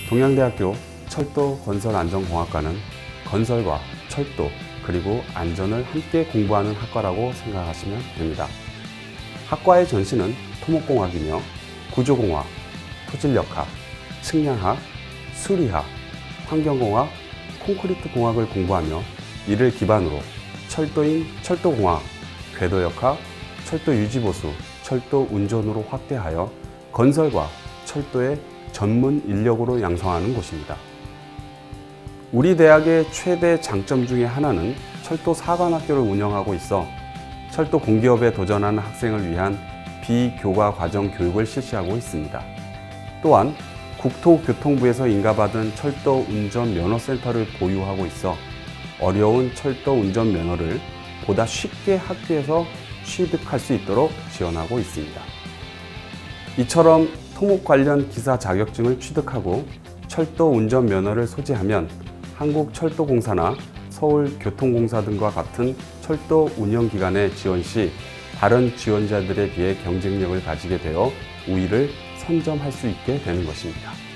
동양대학교 철도건설안전공학과는 건설과 철도 그리고 안전을 함께 공부하는 학과라고 생각하시면 됩니다. 학과의 전시는 토목공학이며 구조공학, 토질역학, 측량학, 수리학, 환경공학, 콘크리트 공학을 공부하며 이를 기반으로 철도인 철도공학, 궤도역학, 철도 유지보수, 철도 운전으로 확대하여 건설과 철도의 전문 인력으로 양성하는 곳입니다. 우리 대학의 최대 장점 중에 하나는 철도 사관학교를 운영하고 있어 철도 공기업에 도전하는 학생을 위한 비교과 과정 교육을 실시하고 있습니다. 또한 국토교통부에서 인가받은 철도 운전 면허센터를 보유하고 있어 어려운 철도 운전 면허를 보다 쉽게 학교에서 취득할 수 있도록 지원하고 있습니다. 이처럼 토목 관련 기사 자격증을 취득하고 철도 운전 면허를 소지하면 한국철도공사나 서울교통공사 등과 같은 철도 운영기관에 지원 시 다른 지원자들에 비해 경쟁력을 가지게 되어 우위를 선점할 수 있게 되는 것입니다.